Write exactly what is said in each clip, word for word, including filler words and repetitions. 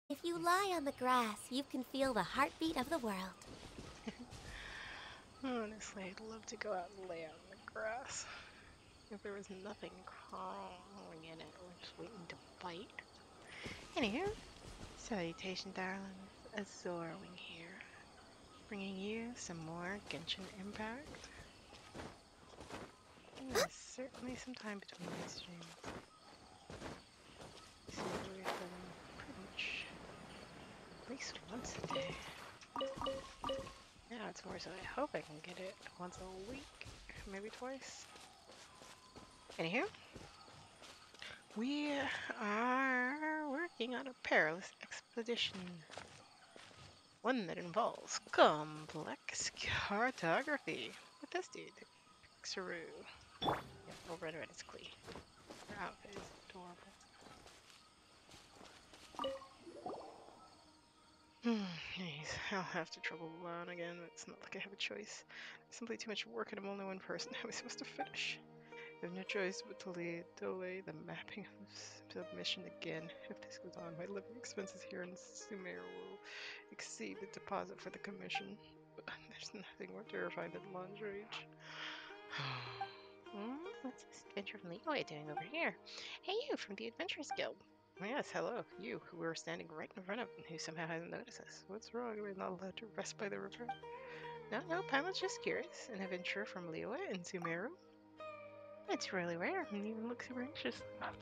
If you lie on the grass, you can feel the heartbeat of the world. Honestly, I'd love to go out and lay out in the grass. If there was nothing crawling in it or just waiting to bite. Anywho, salutation darlings, Azorwing here, bringing you some more Genshin Impact. There's certainly some time between these streams. So we're filming pretty much at least once a day. Now it's more so I hope I can get it once a week, maybe twice. Anywho, we are working on a perilous expedition. One that involves complex cartography. With this dude, Xaru. Yep, we'll run it as Klee. Her outfit is adorable. Jeez, I'll have to travel alone again, but it's not like I have a choice. There's simply too much work and I'm only one person. How am I supposed to finish? I have no choice but to delay, delay the mapping of submission again. If this goes on, my living expenses here in Sumer will exceed the deposit for the commission. But there's nothing more terrifying than Longe Rage. Hmm, what's this adventure from Leeway doing over here? Hey, you from the Adventurers Guild. Oh, yes, hello, you who were standing right in front of and who somehow hasn't noticed us. What's wrong? We're not allowed to rest by the river. No, no, Paimon's just curious. An adventurer from Liyue in Sumeru. It's really rare and even looks super anxious.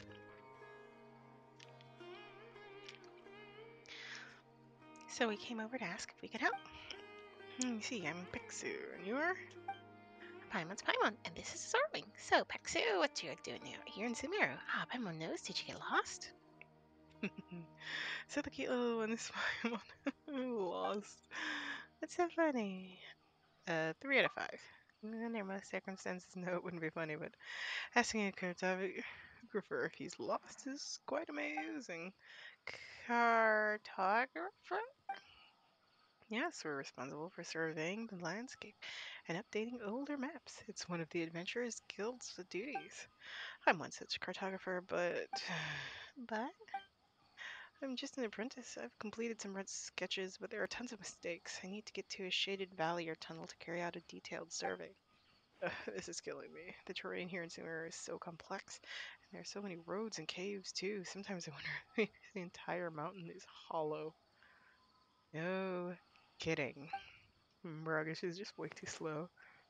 So we came over to ask if we could help. You see, I'm Pixu, and you're? Paimon's Paimon, and this is Zorwing. So, Pixu, what you doing out here in Sumeru? Ah, Paimon knows. Did you get lost? So the cute little one is Paimon. Lost. That's so funny. Uh, three out of five. Under most circumstances, no, it wouldn't be funny, but asking a cartographer if he's lost is quite amazing. Cartographer? Yes, we're responsible for surveying the landscape and updating older maps. It's one of the Adventurers Guild's duties. I'm one such cartographer, but... But? I'm just an apprentice. I've completed some red sketches, but there are tons of mistakes. I need to get to a shaded valley or tunnel to carry out a detailed survey. Uh, this is killing me. The terrain here in Sumer is so complex, and there are so many roads and caves, too. Sometimes I wonder if the entire mountain is hollow. No kidding. Miragish is just way too slow.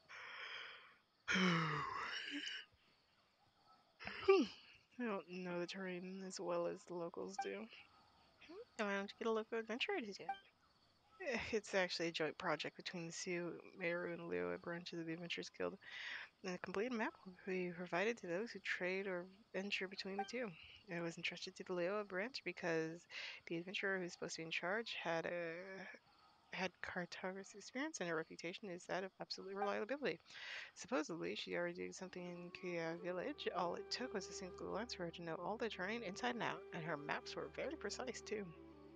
I don't know the terrain as well as the locals do. I want to get a local adventurer to do it. It's actually a joint project between the Sioux, Meru, and Liyue branches of the Adventurers Guild. And a complete map will be provided to those who trade or venture between the two. It was entrusted to the Liyue branch because the adventurer who's supposed to be in charge had a had cartography experience and her reputation is that of absolute reliability. Supposedly, she already did something in Kia village. All it took was a single glance for her to know all the terrain inside and out, and her maps were very precise too.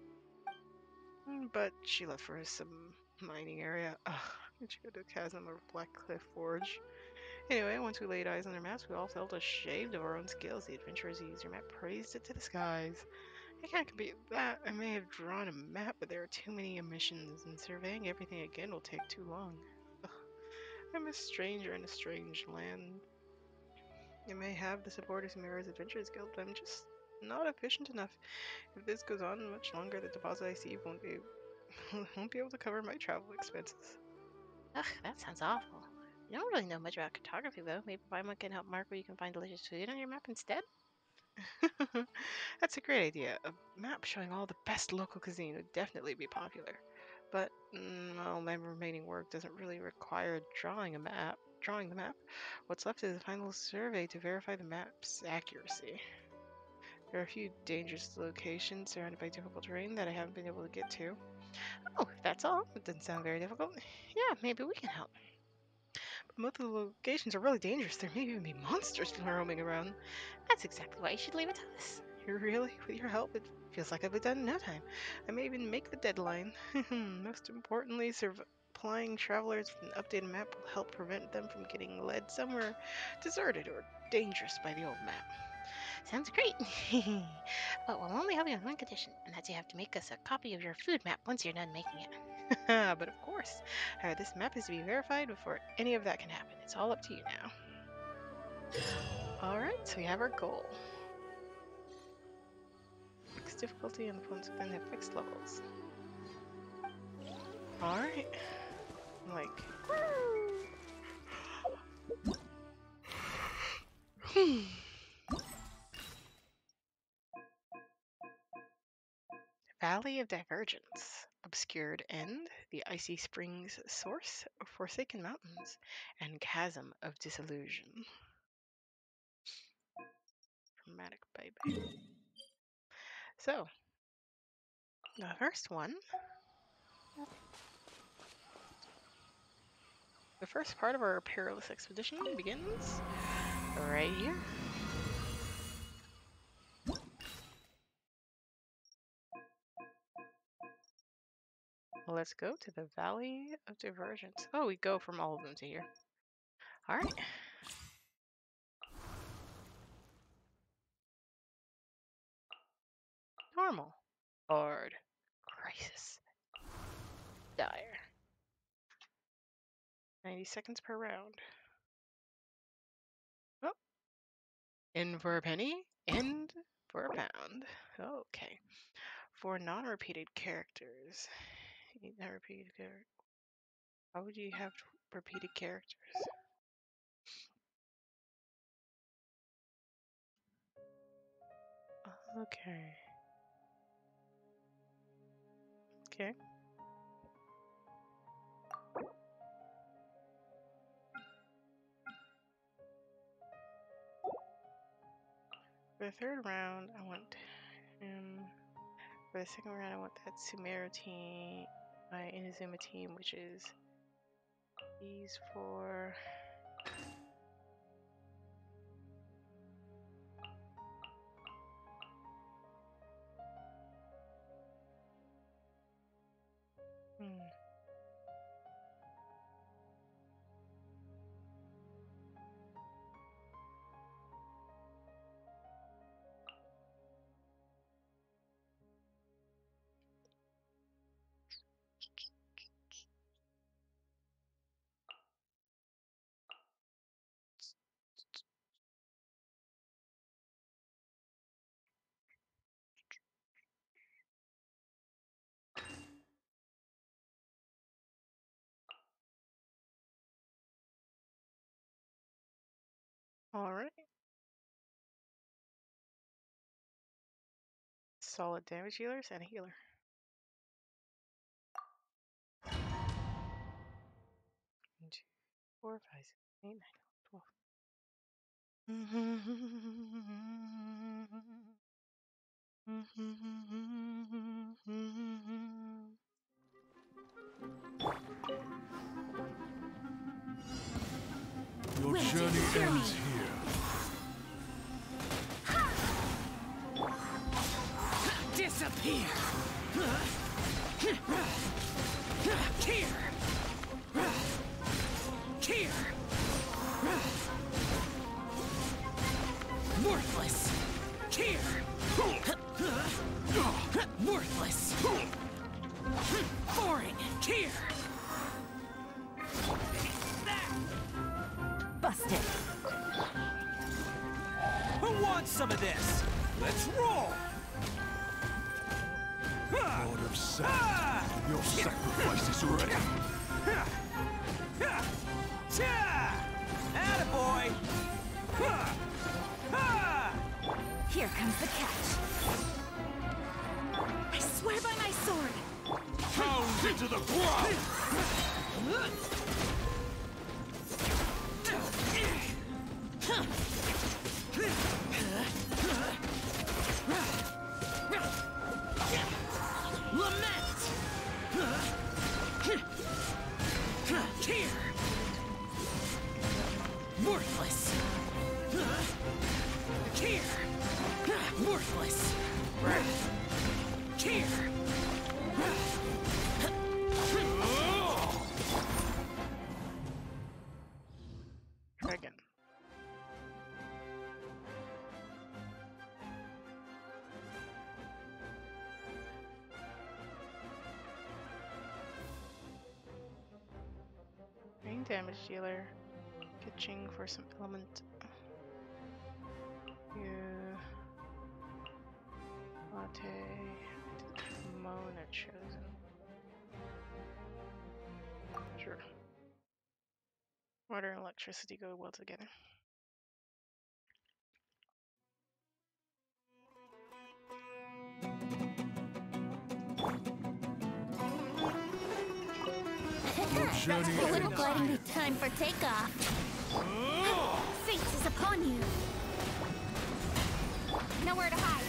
Mm, But she left for some mining area. Ugh, and she go to the chasm of Black Cliff Forge. Anyway, once we laid eyes on their maps, we all felt ashamed of our own skills. The adventurers who used their map praised it to the skies. I can't compete with that. I may have drawn a map, but there are too many emissions, and surveying everything again will take too long. Ugh, I'm a stranger in a strange land. I may have the support of Samira's Adventurers Guild, but I'm just not efficient enough. If this goes on much longer, the deposit I receive won't be won't be able to cover my travel expenses. Ugh, that sounds awful. You don't really know much about cartography, though. Maybe Paimon can help mark where you can find delicious food on your map instead? That's a great idea. A map showing all the best local cuisine would definitely be popular. But, mm, well, my remaining work doesn't really require drawing a map. Drawing the map. What's left is a final survey to verify the map's accuracy. There are a few dangerous locations surrounded by difficult terrain that I haven't been able to get to. Oh, if that's all, it doesn't sound very difficult. Yeah, maybe we can help. But most of the locations are really dangerous. There may even be monsters roaming around. That's exactly why you should leave it to us. Really? With your help, it feels like I'll be done in no time. I may even make the deadline. Most importantly, supplying travelers with an updated map will help prevent them from getting led somewhere deserted or dangerous by the old map. Sounds great. But we'll only help you on one condition, and that's you have to make us a copy of your food map once you're done making it. But of course, uh, this map is to be verified before any of that can happen. It's all up to you now. Alright, so we have our goal. Fixed difficulty and the points within the fixed levels. Alright. Like... Hmm. Valley of Divergence, Obscured End, the Icy Springs Source, Forsaken Mountains, and Chasm of Disillusion. Dramatic baby. So, the first one, the first part of our perilous expedition begins right here. Let's go to the Valley of Divergence. Oh, we go from all of them to here. Alright. Normal. Hard. Crisis. Dire. ninety seconds per round. Oh. In for a penny, end for a pound. Okay. For non-repeated characters. Not repeated character. Why would you have repeated characters? Okay. Okay. For the third round, I want um for the second round I want that Sumeru team, my Inazuma team, which is these four. Hmm. All right. Solid damage healers and a healer. One, two, four, five, six, eight, nine, twelve. Your Wait, journey hear ends me. here. Disappear! Here! Here! Worthless! Here! Worthless! Boring! Here! Busted. Who wants some of this? Let's roll! Lord of Sand, your sacrifice is ready. Attaboy! Here comes the catch. I swear by my sword. Pound into the ground! Lament! Here! Worthless! Here! Worthless! Here! Damage dealer. Pitching for some element. Yeah. Latte. Mona chosen. Sure. Water and electricity go well together. Your journey A little ends gliding here. be time for takeoff. Fate is upon you. Nowhere to hide.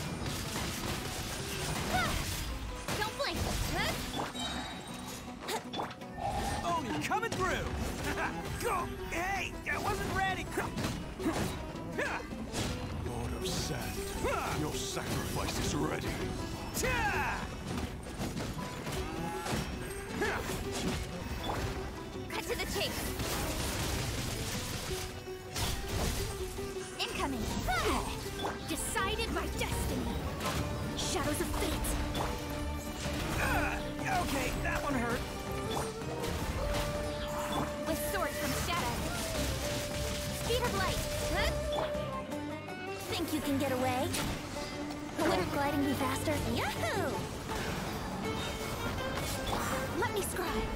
Ah! Don't blink. Oh, you're coming through! Go! Hey, I wasn't ready! Lord of Sand, your sacrifice is ready. Cut to the chase. Incoming. Ah! Decided by destiny. Shadows of fate. Uh, okay, that one hurt. With sword comes shadow. Speed of light. Huh? Think you can get away? Wouldn't gliding be faster? Yahoo! Let me scribe.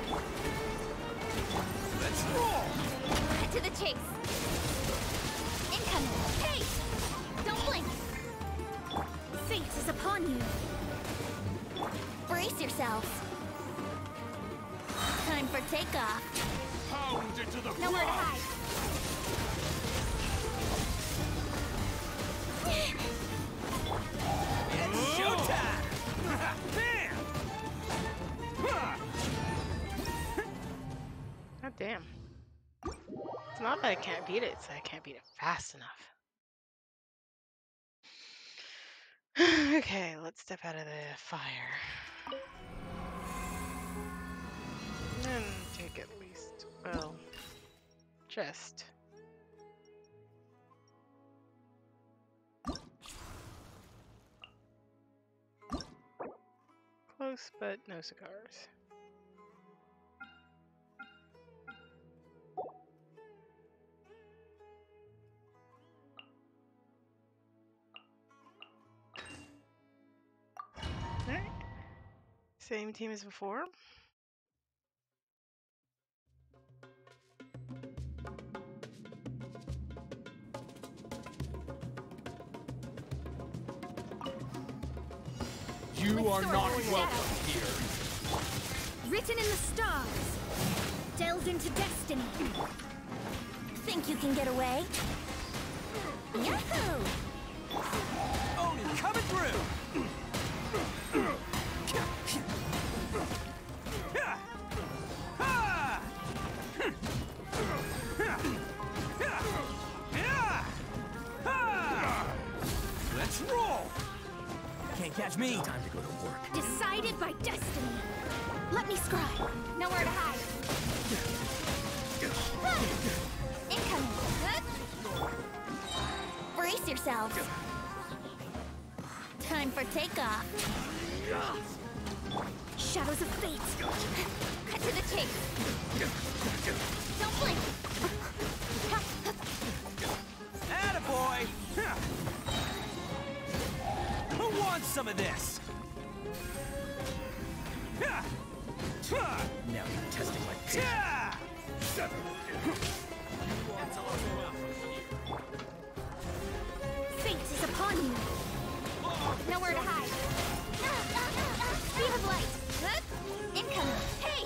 Let's roll! Cut to the chase. Incoming. Hey! Don't blink. Fate is upon you. Brace yourselves. Time for takeoff. Pound into the Nowhere to ground. hide. It's showtime! Bam! God damn. It's not that I can't beat it, it's that I can't beat it fast enough. Okay, let's step out of the fire. And take at least, well, just. Close, but no cigars. Alright. Same team as before. You With are sword not or welcome shadow. here. Written in the stars. Delved into destiny. Think you can get away? Yahoo! Oh, you're coming through! Let's roll! Can't catch me. Time to go to work. Decided by destiny. Let me scribe. Nowhere to hide. Ah! Incoming. Huh? Brace yourselves. Time for takeoff. Shadows of fate. Cut to the chase. Don't blink. Attaboy! Who wants some of this? Now you're testing my patience. Fate is upon you. Nowhere to hide. Speed of light. Huh? Incoming. Hey!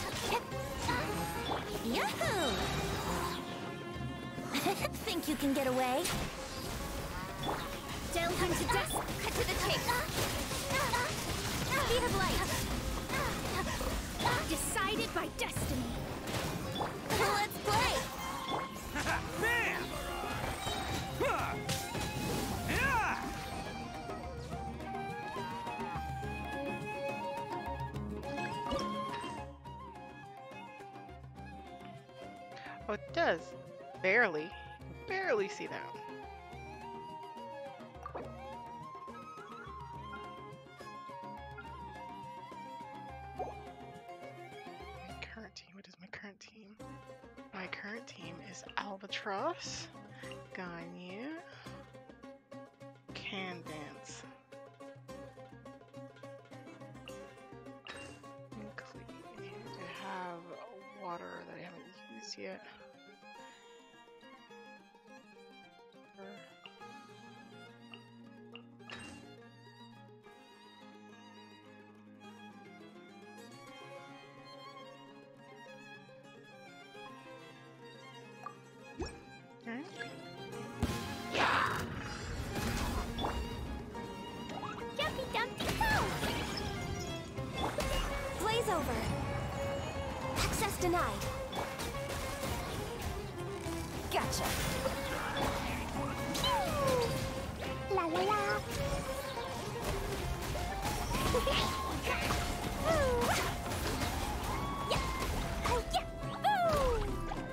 Yahoo! Think you can get away? Delve into dust. Cut to the chase. Speed of light. Decided by destiny. Let's play. Bam! Yeah! Oh, it does. Barely. Barely see that. My current team. What is my current team? is Albatross, Gagne, Can Dance. I have water that I haven't used yet. Jumpy Dumpty Go! Blaze over. Access denied. Gotcha. Pew! La la la. Woo! Yeah. Oh, yeah. Woo!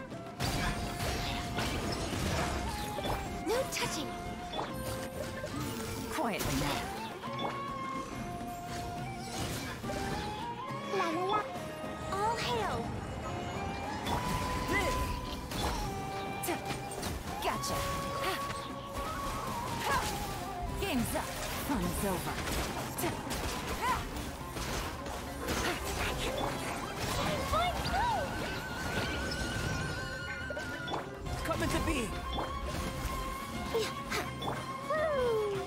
No touching. Quietly now. La la la. All hail. Gotcha. Game's up. Fun's over. Come into being. Woo!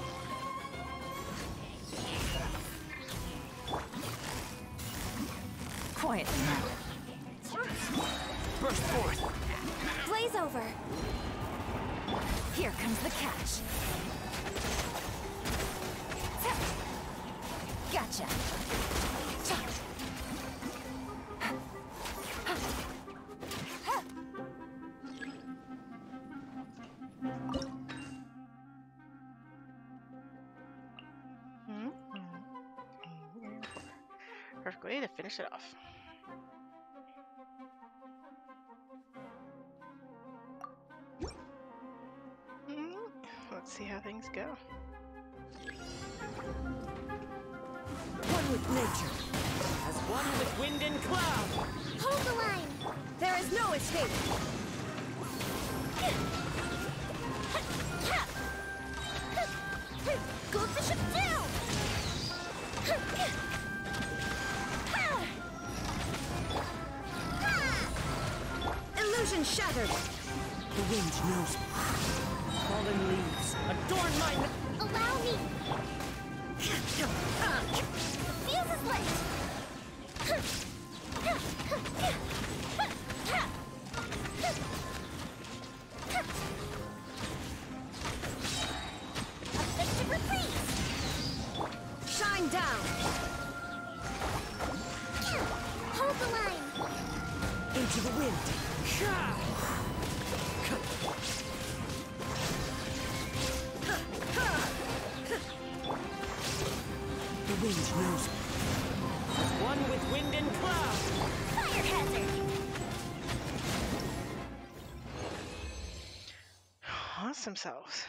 Quietly now. Burst forth. Blaze over. Here comes the catch. Gotcha. Perfect way to finish it off. Hmm, Let's see how things go. One with nature, as one with wind and cloud. Hold the line. There is no escape. Goldfish it down. Illusion shattered. The wind knows me. Fallen leaves adorn my. Allow me. The fuse is lit. Effective reprise. Shine down. Hold the line. Into the wind. The wind knows me. One with wind and cloud. Fire hazard. Awesome sauce.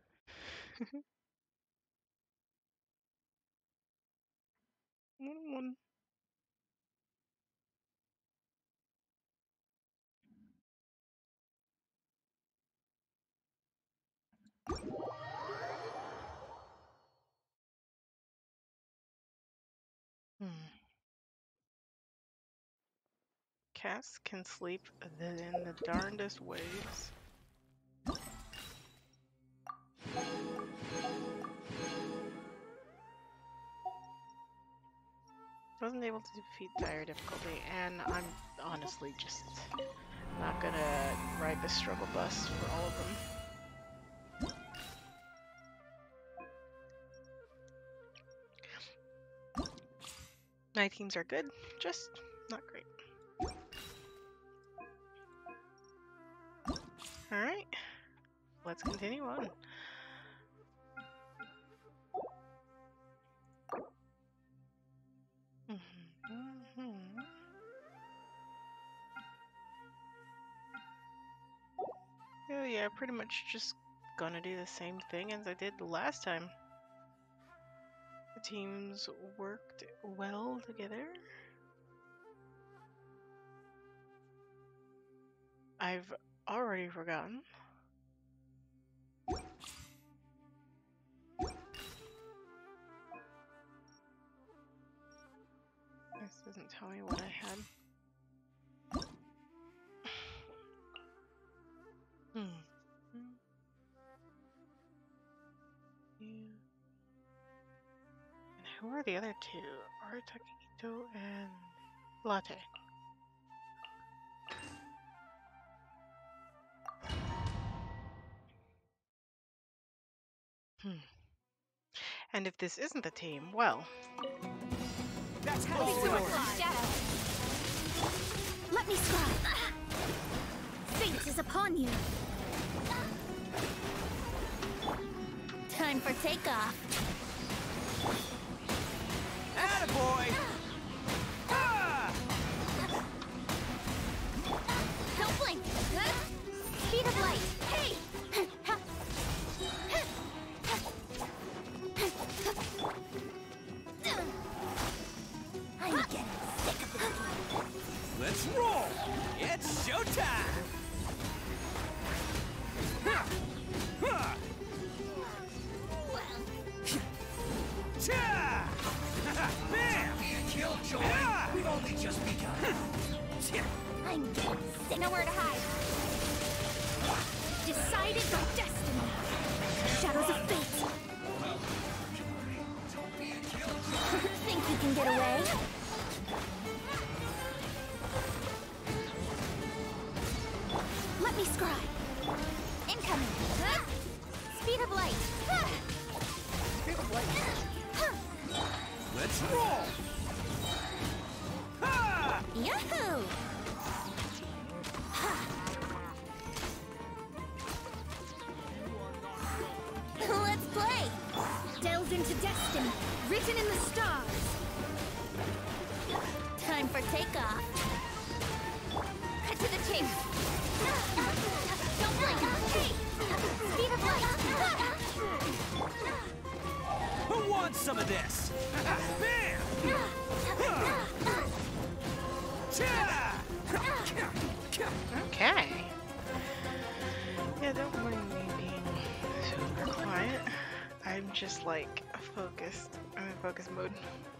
One, one. Hmm. Cats can sleep in the darndest ways. Wasn't able to defeat dire difficulty, and I'm honestly just not gonna ride the struggle bus for all of them. My teams are good, just not great. Alright, let's continue on. Mm-hmm. Oh yeah, pretty much just gonna do the same thing as I did the last time. The teams worked well together. I've already forgotten. This doesn't tell me what I had. Hmm. Yeah. And who are the other two? Arutakito and Latte. Hmm. And if this isn't the team, well. That's how The it's sword going. from shadow. Let me scribe. Fate is upon you. Time for takeoff. Attaboy! Ah! Don't blink. Speed of light. Hey! I'm getting sick of this. Let's roll! It's showtime! Ha! Ha! Cha! Bam! Killjoy! We've only just begun. I'm getting sick. Nowhere to hide. Decided by destiny. Shadows of fate. Think you can get away? Let me scribe. Incoming. Speed of light. Speed of light. Let's roll! Ha! Yahoo! Let's play! Delved into destiny, written in the stars. Time for takeoff. Cut to the chase. Don't blink! Hey! Speed of light! Who wants some of this? Bam! Cha! Okay. Yeah, don't mind me being super quiet. I'm just like focused. I'm in focus mode.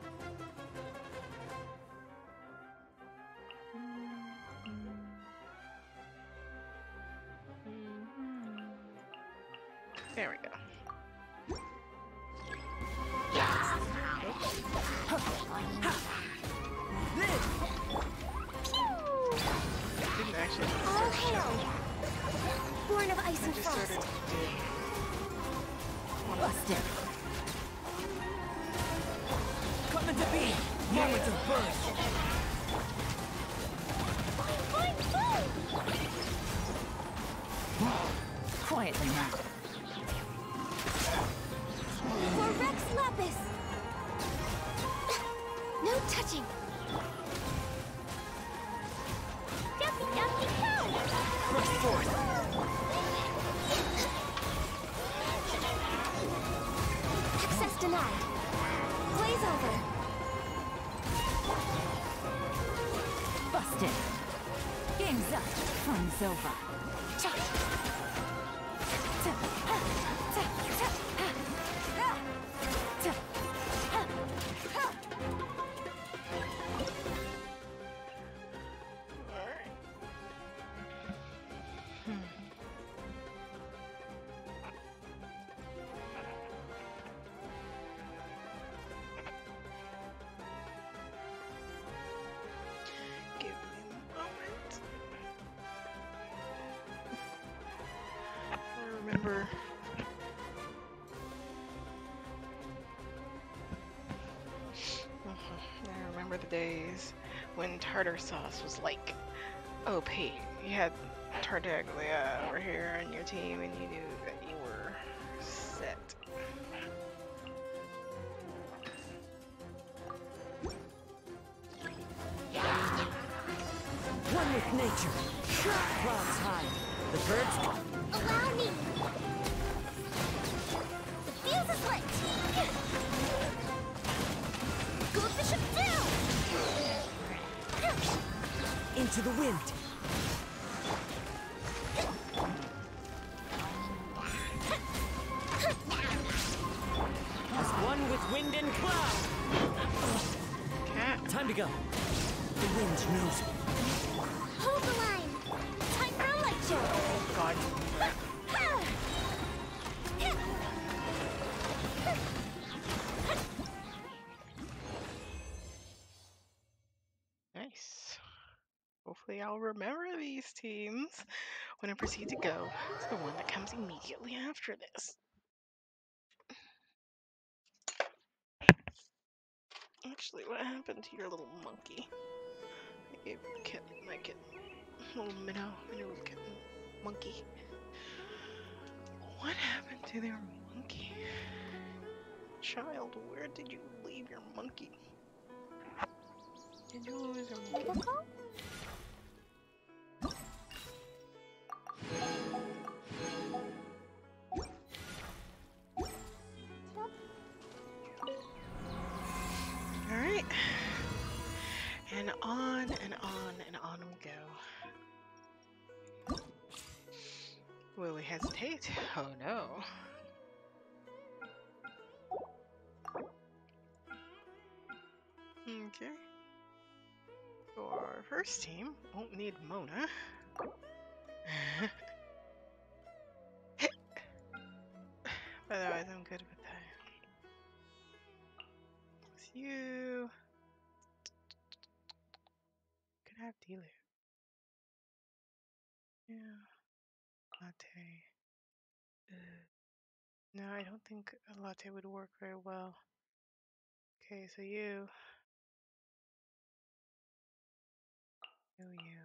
There we go. Didn't actually All hail! Born of ice and just frost. sort of did. Busted. Coming to be! Moment of birth! Fine, fine, Quietly now. For Rex Lapis! No touching! Ducky, ducky, go! Rush forth! Access denied. Blaze over. Busted. Game's up. Fun's over. Alright. Give me a moment. I remember. I remember the days when tartar sauce was like O P. You had Tartaglia over here on your team, and you knew that you were set. One with nature. Clouds high. The birds. Allow me! The fuse is lit! Go bishop down! Into the wind. to go. The wind knows me. Hold the line. Time for a light show. Oh god. Nice. Hopefully I'll remember these teams when I proceed to go to the one that comes immediately after this. Actually, what happened to your little monkey? I gave kitten, my kitten, little minnow, minnow kitten, monkey. What happened to their monkey? Child, where did you leave your monkey? Did you lose your monkey? Alright. And on and on and on we go. Will we hesitate? Oh no. Okay. For our first team, won't need Mona. Otherwise, I'm good with that. It's you. Could have Dilu. Yeah. Latte. Uh, no, I don't think a latte would work very well. Okay, so you. You, you.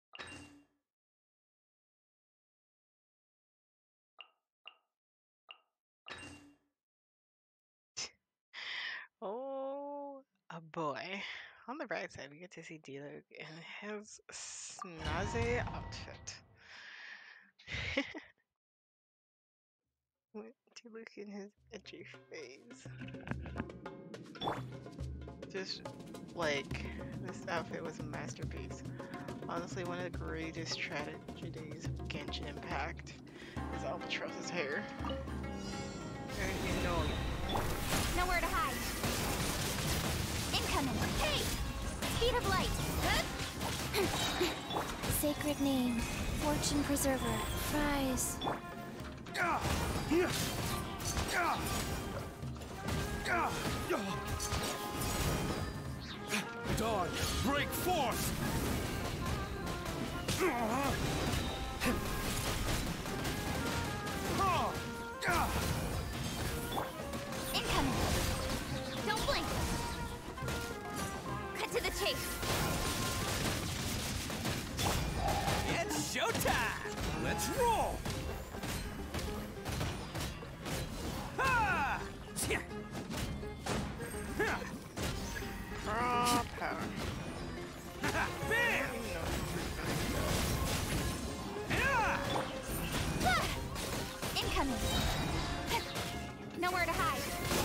Oh, a boy. On the bright side, we get to see Diluc in his snazzy outfit. Diluc in his edgy phase. Just like this outfit was a masterpiece. Honestly, one of the greatest tragedies of Genshin Impact is Albatross's hair. And you know it. Nowhere to hide. Incoming. Hey! Speed of light. Sacred name. Fortune preserver. Fries. Dawn, break forth! Incoming. Don't blink. Cut to the chase. It's showtime! Let's roll! Ha! Tja. Ha! Raw power. Bam! Yeah! Ah! Incoming. Nowhere to hide.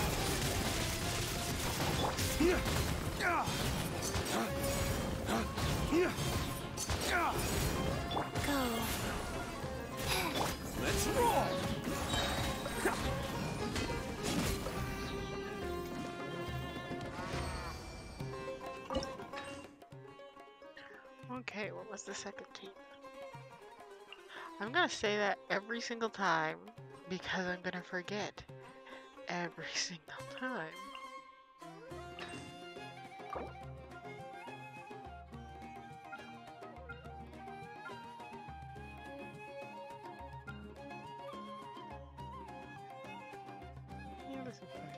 Go. Let's roll! Okay, what was the second team? I'm gonna say that every single time because I'm gonna forget every single time. Yeah, this is fine.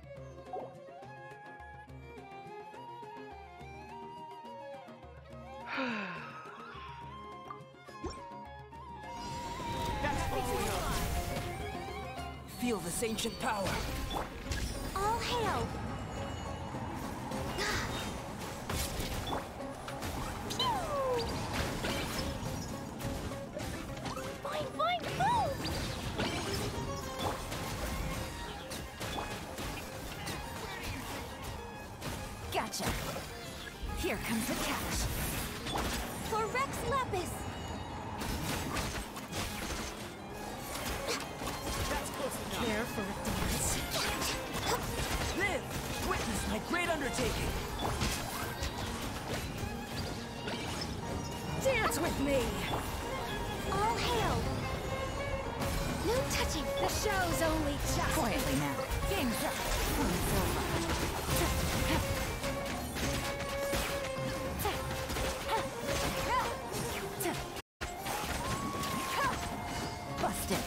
Feel this ancient power. All hail. Boing, boing, boom! Gotcha. Here comes the catch. For Rex Lapis. Care for a dance? Live! Witness my great undertaking! Dance with me! All hail! No touching! The show's only just... Quietly now. Game's up. It's over. Busted.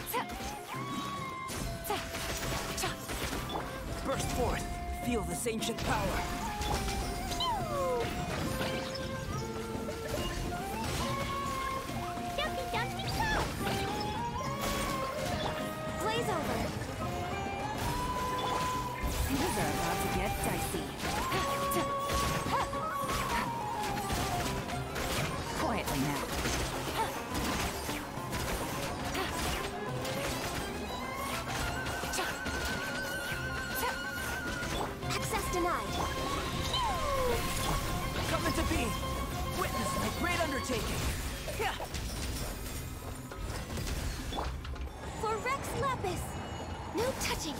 Burst forth. Feel this ancient power. Dumpy, dumpy, go! Blaze over! Things are about to get dicey. Quietly now. Access denied! Coming to be. Witness my great undertaking. For Rex Lapis! No touching!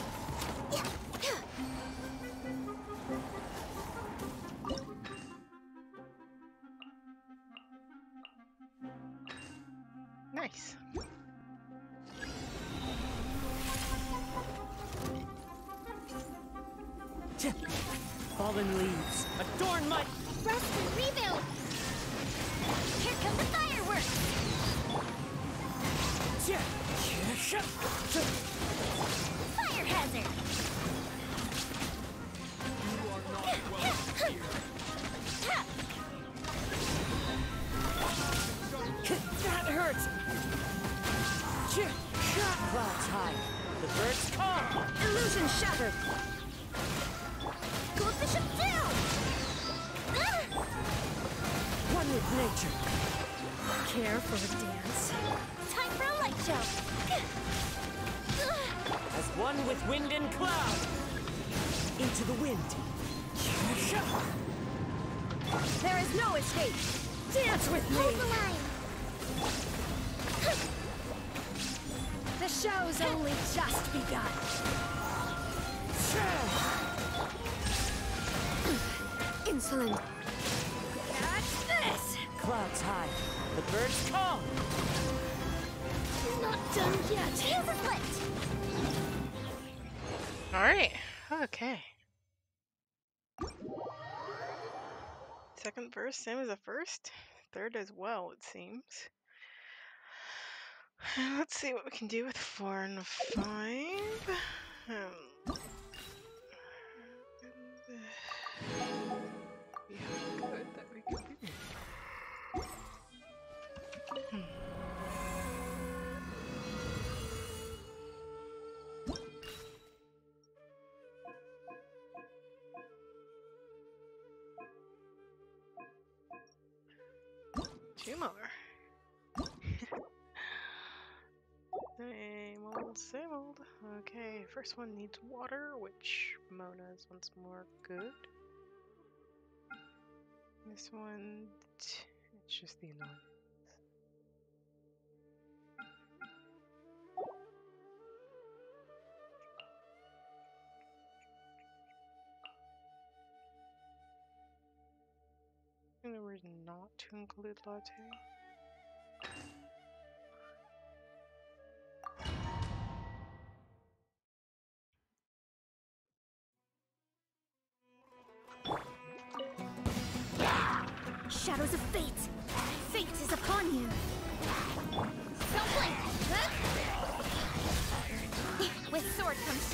Nice. Fallen leaves. Adorn my... Rest and rebuild! Here come the fireworks! Fire hazard! That hurts! Clouds high. The birds call. Illusion shattered! Gold Bishop down! One with nature. Care for a dance? Time for a light show! As one with wind and cloud. Into the wind. There is no escape! Dance with Hold the me! line! The show's only just begun. Insolent. Catch this! Clouds high. The birds call. Not done yet. Here's a split! Alright. Okay. Second verse, same as the first. Third as well, it seems. Let's see what we can do with four and five. Um, yeah, good that we can do. Hmm. Two more. Same old, same old. Okay, first one needs water, which Mona is once more good. This one, it's just the annoyance. In other words, not to include latte. Shadows of fate! Fate is upon you! Don't blink! Huh? With sword comes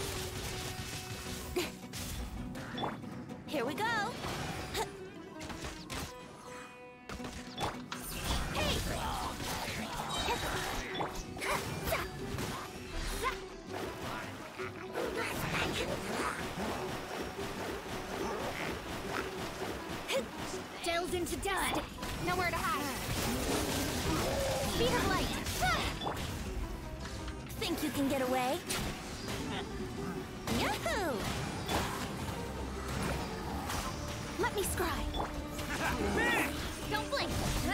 shadow! Here we go! Hey! Delves into dust. Nowhere to hide. Speed of light. Think you can get away? Yahoo! Let me scry. Don't blink.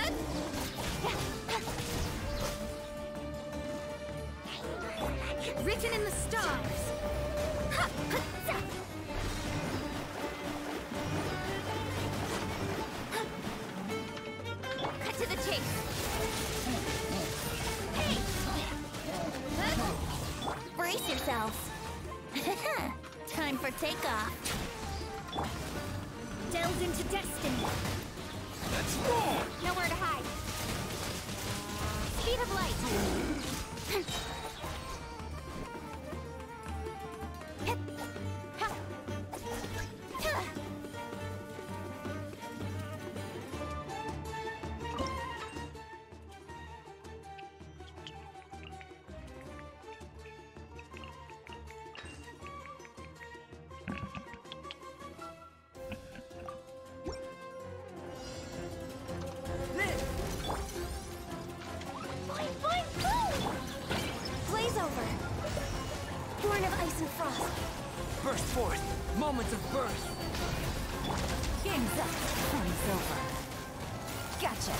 Written in the stars. Cut to the Take off. Delve into destiny. Let's roll! Nowhere to hide. Speed of light. Hip. Ha. Huh. Boing, boing, boom! Blaze over. Born of ice and frost. Burst forth. Moments of birth. Game's up. Time's over. Gotcha.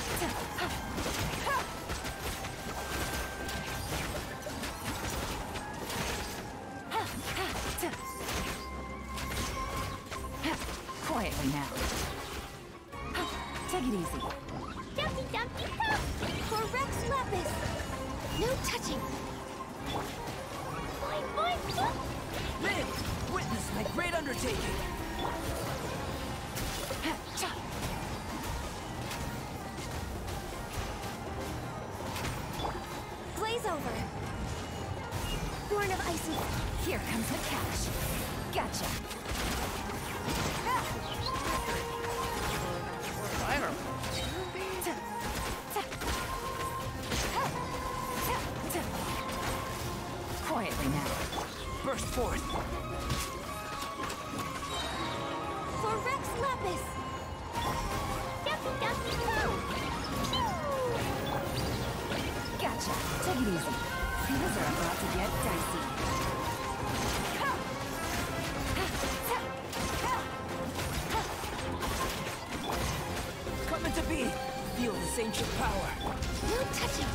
Quietly now. Take it easy. Dumpty Dumpty Dump! For Rex Lapis! No touching! Boing, boing, boing! Live! Witness my great undertaking! Blaze over! Born of ice and... Here comes the cash. Gotcha. I don't Quietly now. Burst forth. For Rex Lapis! Dumpty Dumpty Doo! Gotcha. Take it easy. Things are about to get dicey. Coming to be. Feel this ancient power. No touching!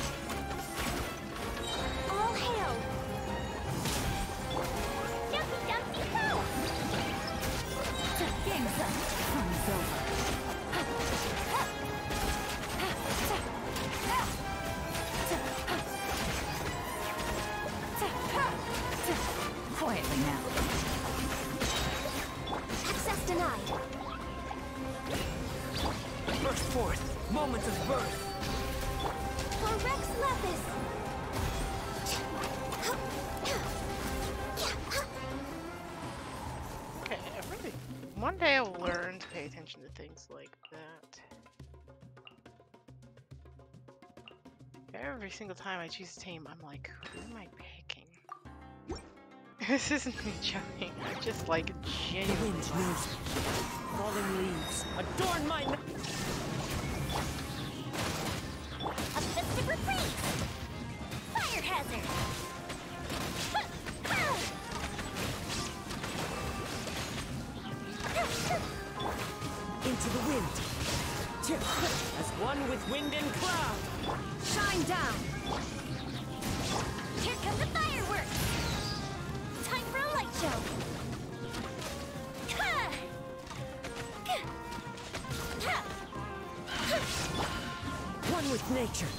All hail! Dumpty Dumpty Doo! Game's up. Time's over. Quietly now. Access denied. Burst forth. Moments of birth. For Rex Lapis! Okay, I really. One day I'll learn to pay attention to things like that. Every single time I choose a team, I'm like, who am I picking? This isn't me joking. I just like The genuinely. wind knows me. Falling leaves. Adorn my... n- A festive retreat! Fire hazard! Into the wind. As one with wind and cloud. Shine down. Here come the fireworks! Time for a light show! One with nature.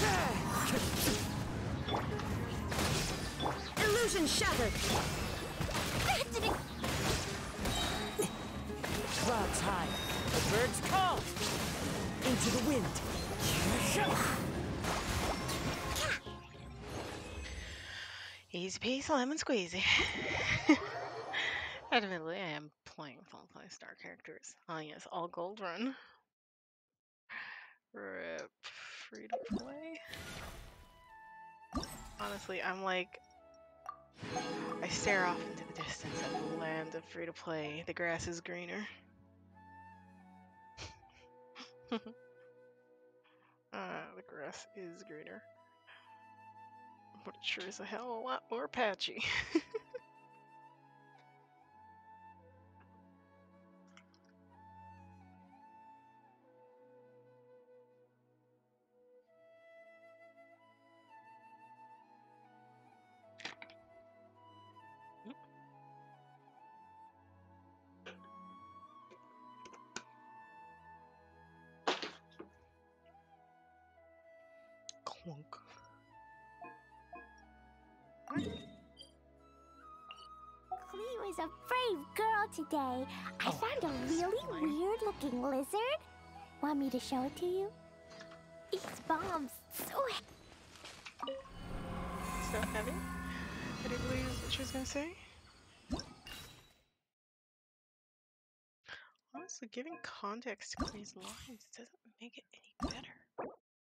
Illusion shattered. Clouds high. The birds call. Into the wind. Easy peasy, lemon squeezy. Admittedly, I am playing full play star characters. Ah, yes, all gold run. Rip. Free to play. Honestly, I'm like. I stare off into the distance at the land of free to play. The grass is greener. Ah, the grass is greener. But it sure is a hell of a lot more patchy. Clunk. Clear was a brave girl today. I Oh, found a that's really fine. weird-looking lizard. Want me to show it to you? These bombs, so he- So heavy? I didn't believe what she was gonna say. Honestly, giving context to these lines doesn't make it any better.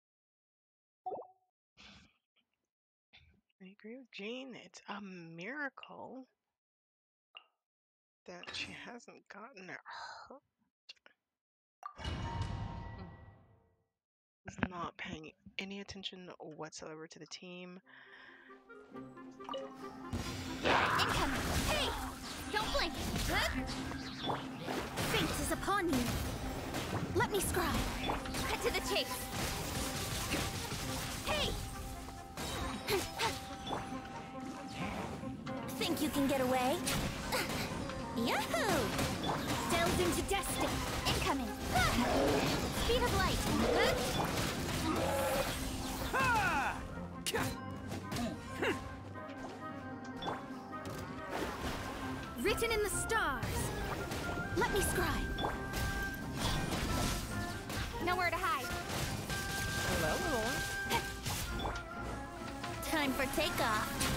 I agree with Jean. It's a miracle that she hasn't gotten hurt. Is not paying any attention whatsoever to the team. Incoming! Hey! Don't blink! Huh? Fate is upon you. Let me scry. Cut to the chase. Hey! Think you can get away? Yahoo! Delved into destiny. Incoming. Speed of light. Huh? Ha! Written in the stars. Let me scry. Nowhere to hide. Hello, little one. Time for takeoff.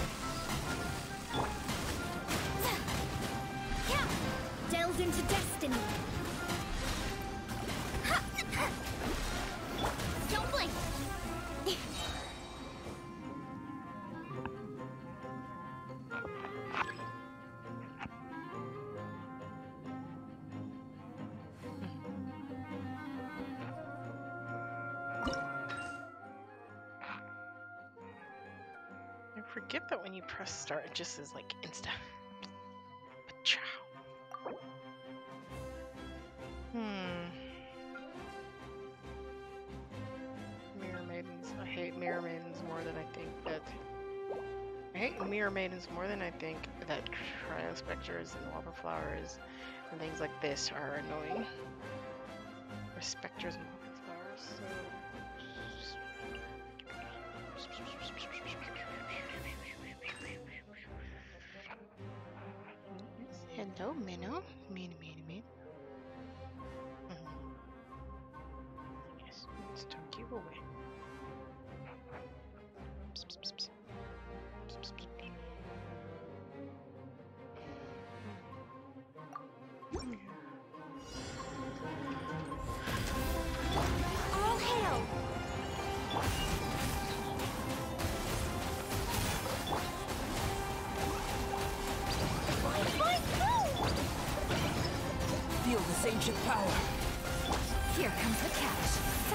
Delved into destiny. Don't blink. I forget that when you press start, it just says like insta. Ciao. Hmm. Mirror Maidens. I hate Mirror Maidens more than I think that. I hate Mirror Maidens more than I think that Cryo Specters and Wildflowers and things like this are annoying. Or Specters and Wildflowers, so. Hello, Minnow. Mean, mean, mean. Yes, let's tuck you away. Psst, psst, psst, psst. Psst, psst, psst. All hail! Feel this ancient power. Here comes the catch.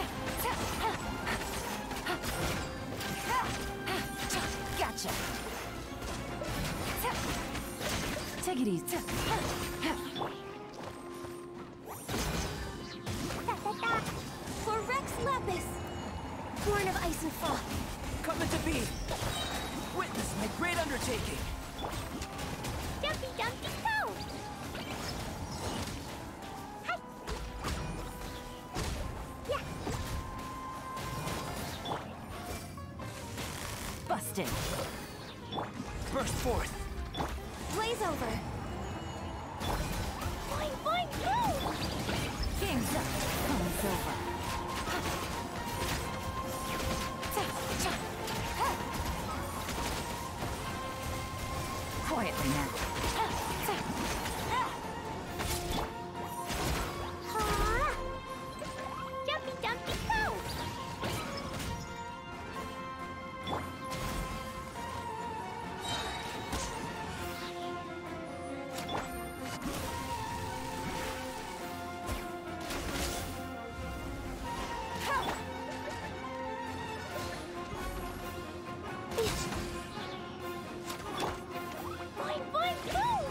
Gotcha. Take it easy. For Rex Lapis! Born of ice and fog. Coming to be. Witness my great undertaking. Dumpy Dumpy Go! Hi! Yeah! Busted. Burst forth. Blaze over! Boing, boing, go! Game's up. Come's over. Quietly now. Ha! Dumpy Dumpy Go! Boing, boing, go!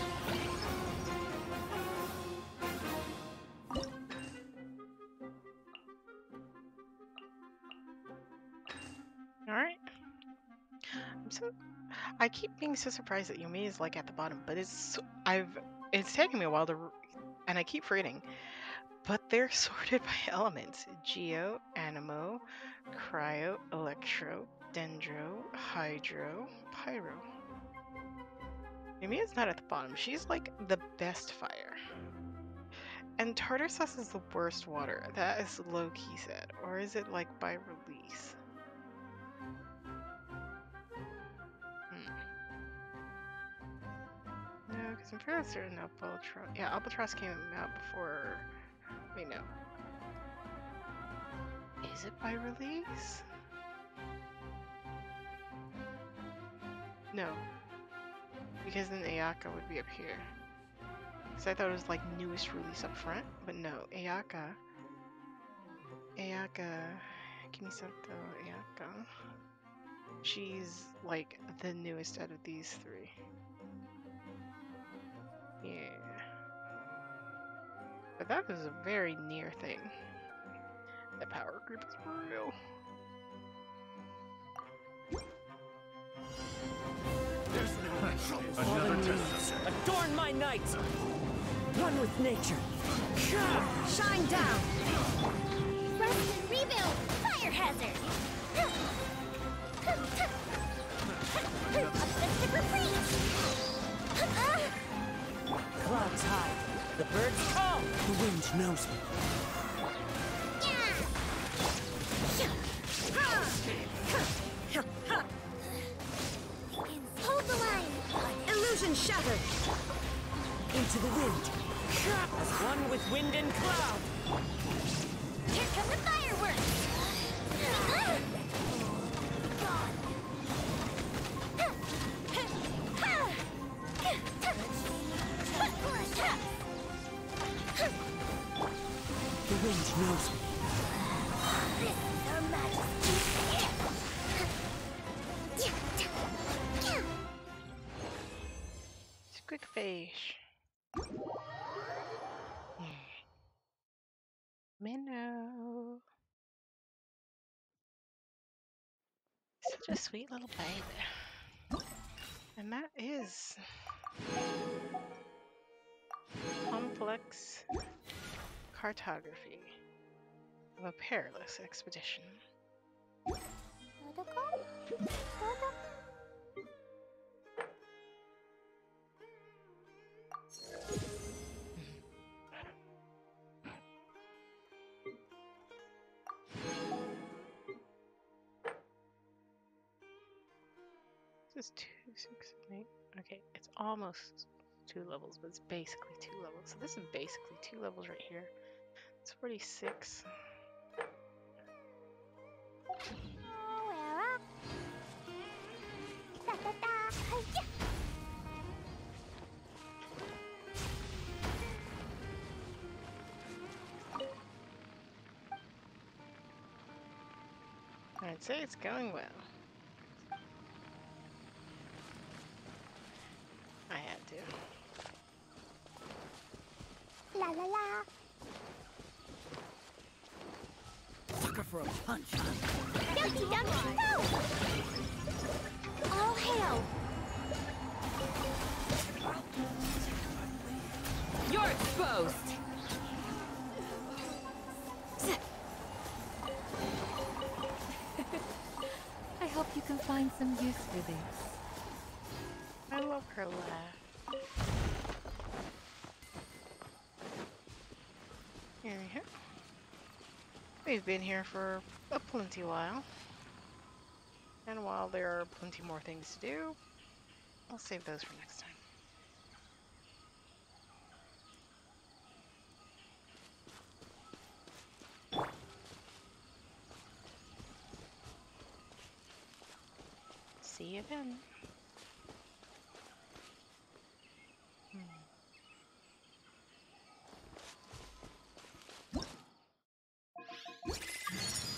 Alright. I'm so I keep being so surprised that Yumi is like at the bottom, but it's so- I've it's taking me a while to r- and I keep forgetting. But they're sorted by elements. Geo, Animo, Cryo, Electro, Dendro, Hydro, Pyro. Maybe it's not at the bottom. She's like the best fire. And tartar sauce is the worst water. That is low-key said. Or is it like by release? Hmm. No, because I'm fairly certain Albatross. Yeah, Albatross came out before. Wait, no. Is it by release? No. Because then Ayaka would be up here. Because I thought it was like newest release up front, but no, Ayaka. Ayaka. Kimisato Ayaka. She's like the newest out of these three. Yeah. But that was a very near thing. The power group is for real. Another test. Adorn my night! One with nature. Shine down! Rest and rebuild! Fire hazard! Obstacle freeze! Clouds high. The birds call. The wind knows me. Hold the line! Illusion shattered! Into the wind. As one with wind and cloud. Here come the fireworks! The wind knows me. This is Her Majesty's Squid fish. Minnow. Such a sweet little baby. And that is complex cartography of a perilous expedition. This is two, six, eight. Okay, it's almost two levels, but it's basically two levels. So this is basically two levels right here. It's forty-six. I'd say it's going well. I had to. La la la. Sucker for a punch. Dumpty Dumpty, go! All hail! You're exposed! I hope you can find some use for this. I love her laugh. Here we go. We've been here for a plenty while. And while there are plenty more things to do, I'll save those for next time. See you then. Hmm.